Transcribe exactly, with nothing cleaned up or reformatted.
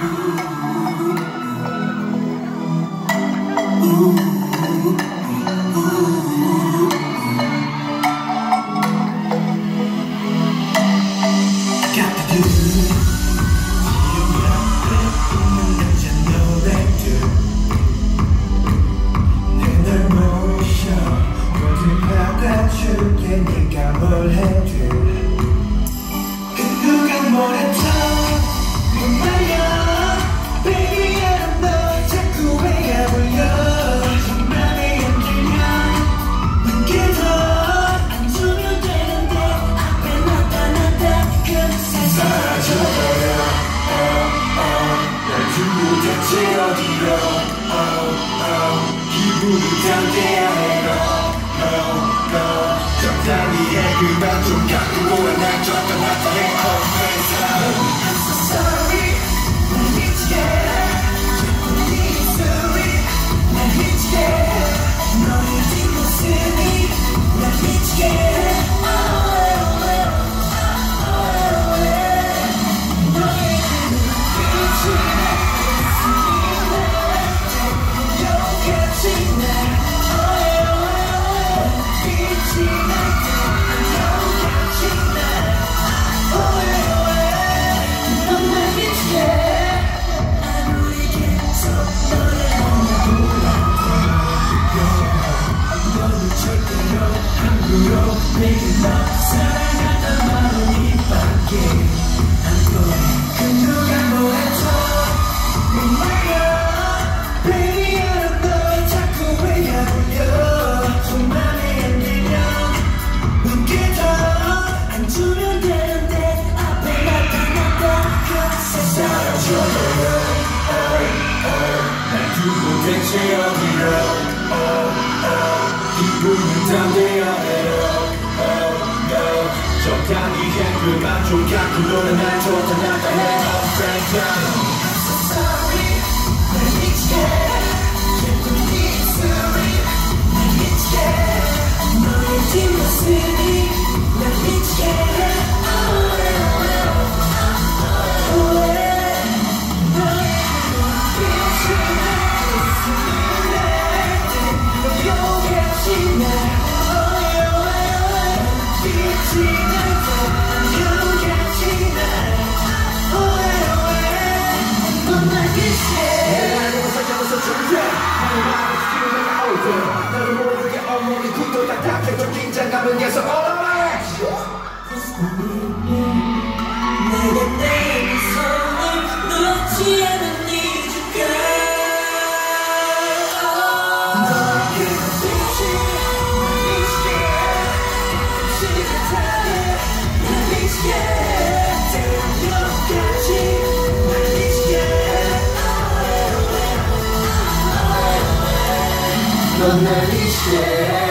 그만 좀 가꾸고 난 줬던 나의 confess. I'm so sorry 날 미치게 자꾸 네 입술이 날 미치게 너의 뒷모습이 날 미치게 내게 너 사랑하는 마음이 밖에 안고 그 누가 뭐래도 몰라요 Baby I don't know 자꾸 왜야 불려 좀 맘에 안 들면 눈길 더 안 주면 되는데 앞에 나타났다 그 사라져요 oh, oh. 날 두고 대체 어디로 oh, oh. 기분은 담대어 해요 적당히 해 그만 좀 갖고 노는 날 좋다 나가해 I'm so sorry 날 미치게 자꾸 네 입술이 날 미치게 너의 뒷모습이 날 미치게 너의 눈빛이 날 웃음을 낼때 요같이 날 나도 모르게 온몸이 굳어 답답해져 긴장감은 계속 올라와 내가 내 손을 놓지 않은 이유가 너의 빛이 날 미치게 시간타에 날 미치게 태양까지 날 미치게 넌 날 미치게